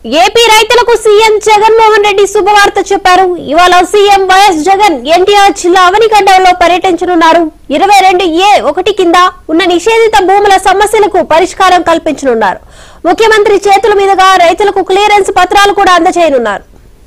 AP రైతులకు CM Jaganmohan Reddy శుభవార్త చెప్పారు. ఇవాళ సీఎం వైఎస్ జగన్ ఎన్టీఆర్ జిల్లా అవనిగడ్డలో పర్యటించనున్నారు. 22A(1) కింద ఉన్న నిషేధిత భూముల సమస్యలకు పరిష్కారం కల్పించనున్నారు. ముఖ్యమంత్రి చేతుల మీదుగా రైతులకు క్లియరెన్స్ పత్రాలు కూడా అందజేయనున్నారు.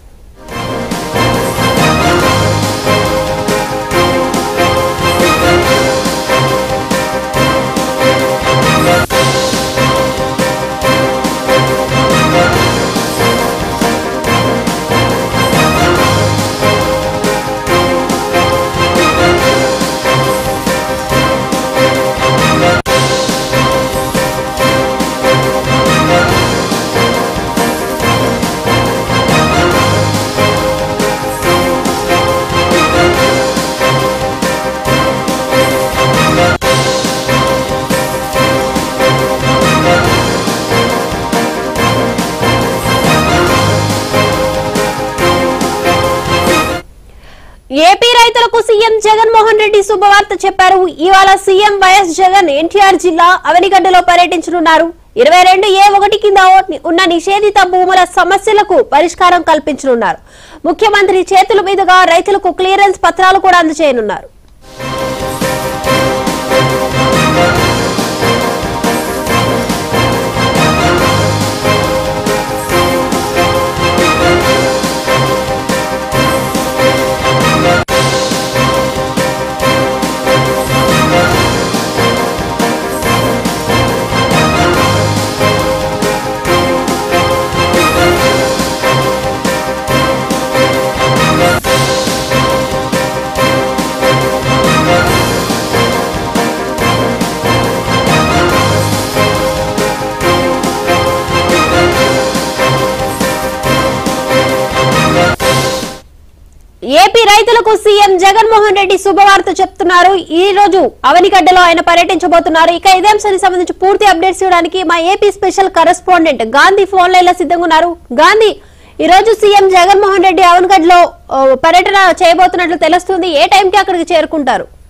ఏపీ రైతులకు సీఎం జగన్మోహన్ రెడ్డి శుభవార్త చెప్పారు. ఇవాళ సీఎం వైఎస్ జగన్ ఎన్టీఆర్ జిల్లా అవనిగడ్డలో పర్యటించనున్నారు. 22A(1) కింద ఉన్న నిషేధిత భూముల సమస్యలకు పరిష్కారం కల్పించనున్నారు. ముఖ్యమంత్రి చేతుల మీదుగా రైతులకు క్లియరెన్స్ పత్రాలు కూడా అందజేయనున్నారు. ఏపీ రైతులకు సీఎం జగన్మోహన్ రెడ్డి శుభవార్త చెప్తున్నారు. ఈ రోజు అవనిగడ్డలో ఆయన పర్యటించబోతున్నారు. ఇక ఇదే అంశానికి సంబంధించి పూర్తి అప్డేట్స్ ఇవ్వడానికి మా AP special correspondent Gandhi phone line లో సిద్ధంగా ఉన్నారు. గాంధీ, ఈ రోజు సీఎం జగన్మోహన్ రెడ్డి అవనిగడ్డలో పర్యటన చేయబోతున్నట్లు తెలుస్తుంది. ఏ టైంకి అక్కడికి చేరుకుంటారు?